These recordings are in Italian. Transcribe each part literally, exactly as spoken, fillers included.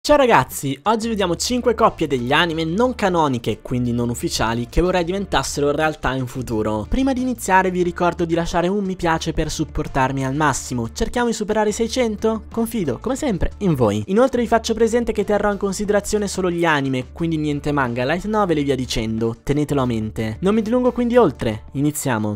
Ciao ragazzi, oggi vediamo cinque coppie degli anime non canoniche, quindi non ufficiali, che vorrei diventassero realtà in futuro. Prima di iniziare vi ricordo di lasciare un mi piace per supportarmi al massimo. Cerchiamo di superare i seicento? Confido, come sempre, in voi. Inoltre vi faccio presente che terrò in considerazione solo gli anime, quindi niente manga, light novel e via dicendo, tenetelo a mente. Non mi dilungo quindi oltre, iniziamo.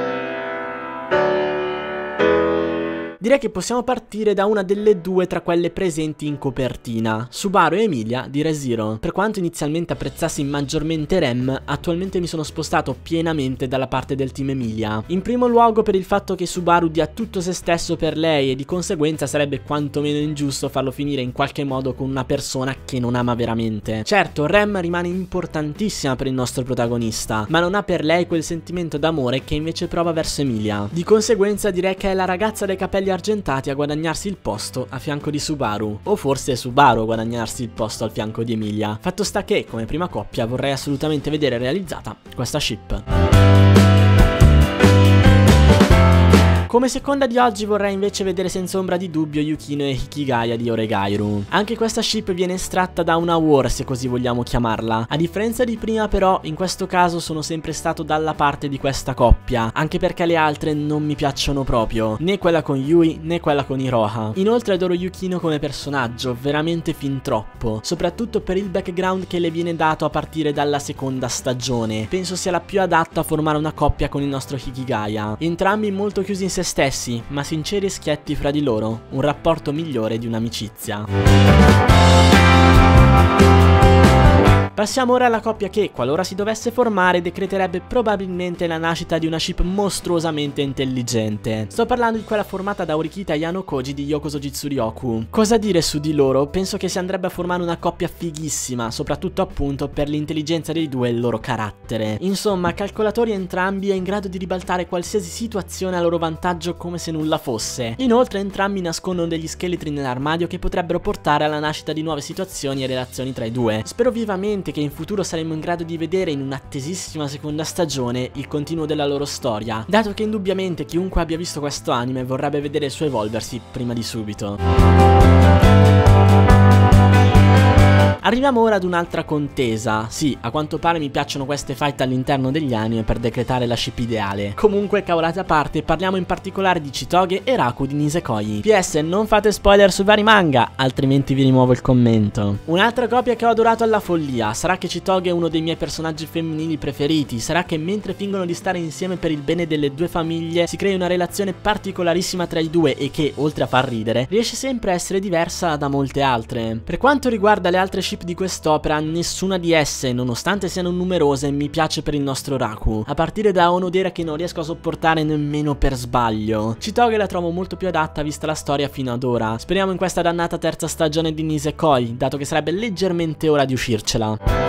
Direi che possiamo partire da una delle due tra quelle presenti in copertina, Subaru e Emilia di Re:Zero. Per quanto inizialmente apprezzassi maggiormente Rem, attualmente mi sono spostato pienamente dalla parte del team Emilia. In primo luogo per il fatto che Subaru dia tutto se stesso per lei e di conseguenza sarebbe quantomeno ingiusto farlo finire in qualche modo con una persona che non ama veramente. Certo, Rem rimane importantissima per il nostro protagonista, ma non ha per lei quel sentimento d'amore che invece prova verso Emilia. Di conseguenza direi che è la ragazza dai capelli argentati a guadagnarsi il posto a fianco di Subaru, o forse è Subaru a guadagnarsi il posto al fianco di Emilia. Fatto sta che, come prima coppia, vorrei assolutamente vedere realizzata questa ship. Come seconda di oggi vorrei invece vedere senza ombra di dubbio Yukino e Hikigaya di Oregairu. Anche questa ship viene estratta da una war, se così vogliamo chiamarla. A differenza di prima però, in questo caso sono sempre stato dalla parte di questa coppia, anche perché le altre non mi piacciono proprio, né quella con Yui né quella con Iroha. Inoltre adoro Yukino come personaggio, veramente fin troppo, soprattutto per il background che le viene dato a partire dalla seconda stagione. Penso sia la più adatta a formare una coppia con il nostro Hikigaya. Entrambi molto chiusi in se stessi, ma sinceri e schietti fra di loro, un rapporto migliore di un'amicizia. Passiamo ora alla coppia che, qualora si dovesse formare, decreterebbe probabilmente la nascita di una ship mostruosamente intelligente. Sto parlando di quella formata da Orikita e Yano Koji di Yokoso Jitsuryoku. Cosa dire su di loro? Penso che si andrebbe a formare una coppia fighissima, soprattutto appunto per l'intelligenza dei due e il loro carattere. Insomma, calcolatori entrambi e in grado di ribaltare qualsiasi situazione a loro vantaggio come se nulla fosse. Inoltre entrambi nascondono degli scheletri nell'armadio che potrebbero portare alla nascita di nuove situazioni e relazioni tra i due. Spero vivamente che in futuro saremo in grado di vedere in un'attesissima seconda stagione il continuo della loro storia, dato che indubbiamente chiunque abbia visto questo anime vorrebbe vedere il suo evolversi prima di subito. Arriviamo ora ad un'altra contesa. Sì, a quanto pare mi piacciono queste fight all'interno degli anime per decretare la ship ideale. Comunque, cavolate a parte, parliamo in particolare di Chitoge e Raku di Nisekoi. P S, non fate spoiler sui vari manga, altrimenti vi rimuovo il commento. Un'altra coppia che ho adorato alla follia. Sarà che Chitoge è uno dei miei personaggi femminili preferiti. Sarà che mentre fingono di stare insieme per il bene delle due famiglie, si crea una relazione particolarissima tra i due e che, oltre a far ridere, riesce sempre a essere diversa da molte altre. Per quanto riguarda le altre ship di quest'opera, nessuna di esse, nonostante siano numerose, mi piace per il nostro Raku, a partire da Onodera che non riesco a sopportare nemmeno per sbaglio. Chitoge la trovo molto più adatta vista la storia fino ad ora. Speriamo in questa dannata terza stagione di Nisekoi, dato che sarebbe leggermente ora di uscircela.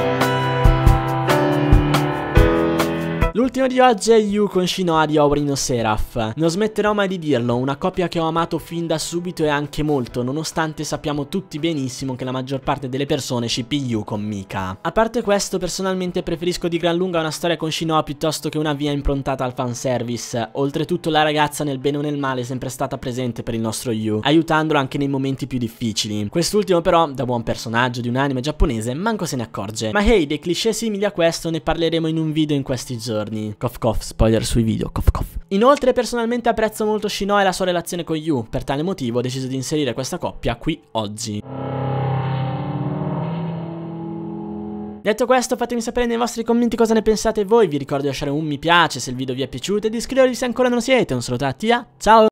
L'ultimo di oggi è Yu con Shinoa di Ori no Seraph. Non smetterò mai di dirlo, una coppia che ho amato fin da subito e anche molto, nonostante sappiamo tutti benissimo che la maggior parte delle persone shippi Yu con Mika. A parte questo, personalmente preferisco di gran lunga una storia con Shinoa piuttosto che una via improntata al fanservice. Oltretutto la ragazza nel bene o nel male è sempre stata presente per il nostro Yu, aiutandolo anche nei momenti più difficili. Quest'ultimo però, da buon personaggio di un anime giapponese, manco se ne accorge. Ma hey, dei cliché simili a questo ne parleremo in un video in questi giorni. Cof cof, spoiler sui video, cof cof. Inoltre personalmente apprezzo molto Shinoa e la sua relazione con Yu, per tale motivo ho deciso di inserire questa coppia qui oggi. Detto questo, fatemi sapere nei vostri commenti cosa ne pensate voi, vi ricordo di lasciare un mi piace se il video vi è piaciuto e di iscrivervi se ancora non lo siete. Un saluto a Tia, ciao!